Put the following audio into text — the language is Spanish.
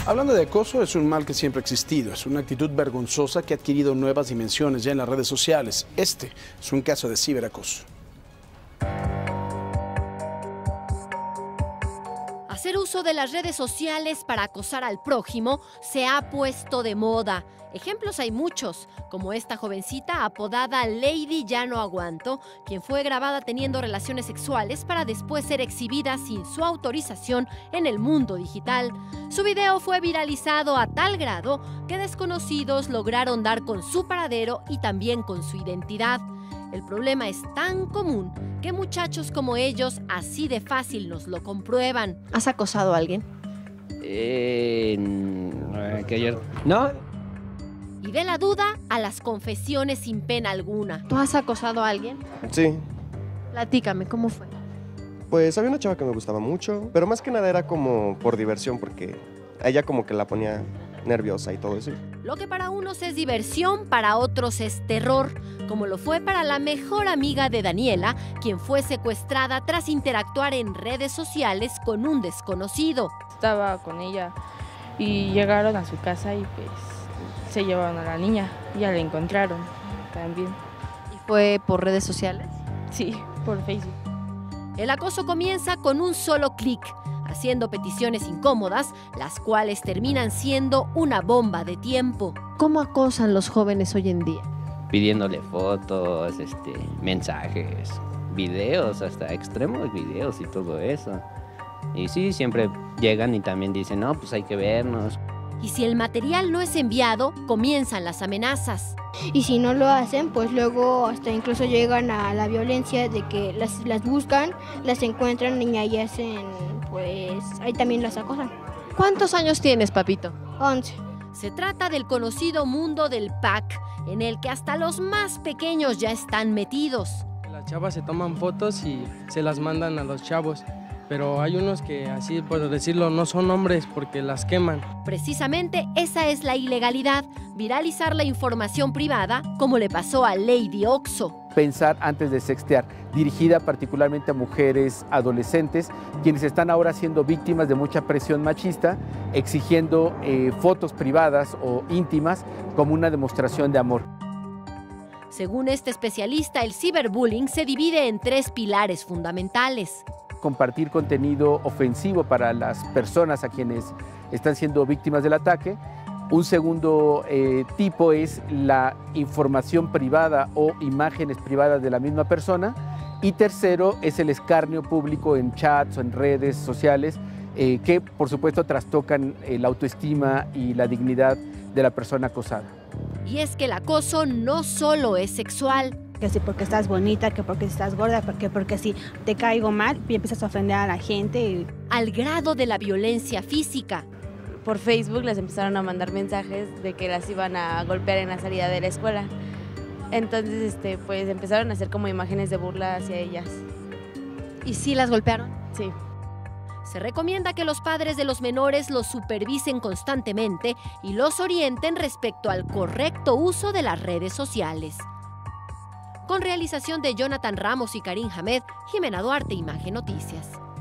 Hablando de acoso, es un mal que siempre ha existido. Es una actitud vergonzosa que ha adquirido nuevas dimensiones ya en las redes sociales. Este es un caso de ciberacoso. Hacer uso de las redes sociales para acosar al prójimo se ha puesto de moda. Ejemplos hay muchos, como esta jovencita apodada Lady Ya No Aguanto, quien fue grabada teniendo relaciones sexuales para después ser exhibida sin su autorización en el mundo digital. Su video fue viralizado a tal grado que desconocidos lograron dar con su paradero y también con su identidad. El problema es tan común que muchachos como ellos así de fácil nos lo comprueban. ¿Has acosado a alguien? Que ayer... ¿No? Y de la duda a las confesiones sin pena alguna. ¿Tú has acosado a alguien? Sí. Platícame, ¿cómo fue? Pues había una chava que me gustaba mucho, pero más que nada era como por diversión, porque a ella como que la ponía nerviosa y todo eso. Lo que para unos es diversión, para otros es terror, como lo fue para la mejor amiga de Daniela, quien fue secuestrada tras interactuar en redes sociales con un desconocido. Estaba con ella y llegaron a su casa y pues se llevaron a la niña y ya la encontraron también. ¿Y fue por redes sociales? Sí, por Facebook. El acoso comienza con un solo clic, haciendo peticiones incómodas, las cuales terminan siendo una bomba de tiempo. ¿Cómo acosan los jóvenes hoy en día? Pidiéndole fotos, mensajes, videos, hasta extremos videos y todo eso. Y sí, siempre llegan y también dicen, no, pues hay que vernos. Y si el material no es enviado, comienzan las amenazas. Y si no lo hacen, pues luego hasta incluso llegan a la violencia de que las buscan, las encuentran y ahí hacen, pues ahí también las acosan. ¿Cuántos años tienes, papito? 11. Se trata del conocido mundo del pack, en el que hasta los más pequeños ya están metidos. Las chavas se toman fotos y se las mandan a los chavos. Pero hay unos que, así por decirlo, no son hombres porque las queman. Precisamente esa es la ilegalidad, viralizar la información privada, como le pasó a Lady Oxo. Pensar antes de sextear, dirigida particularmente a mujeres adolescentes, quienes están ahora siendo víctimas de mucha presión machista, exigiendo fotos privadas o íntimas como una demostración de amor. Según este especialista, el ciberbullying se divide en 3 pilares fundamentales. Compartir contenido ofensivo para las personas a quienes están siendo víctimas del ataque. Un segundo tipo es la información privada o imágenes privadas de la misma persona. Y tercero es el escarnio público en chats o en redes sociales que por supuesto trastocan la autoestima y la dignidad de la persona acosada. Y es que el acoso no solo es sexual. Que si porque estás bonita, que porque estás gorda, porque si te caigo mal y empiezas a ofender a la gente. Al grado de la violencia física. Por Facebook les empezaron a mandar mensajes de que las iban a golpear en la salida de la escuela. Entonces, pues empezaron a hacer como imágenes de burla hacia ellas. ¿Y sí las golpearon? Sí. Se recomienda que los padres de los menores los supervisen constantemente y los orienten respecto al correcto uso de las redes sociales. Con realización de Jonathan Ramos y Karim Hamed, Jimena Duarte, Imagen Noticias.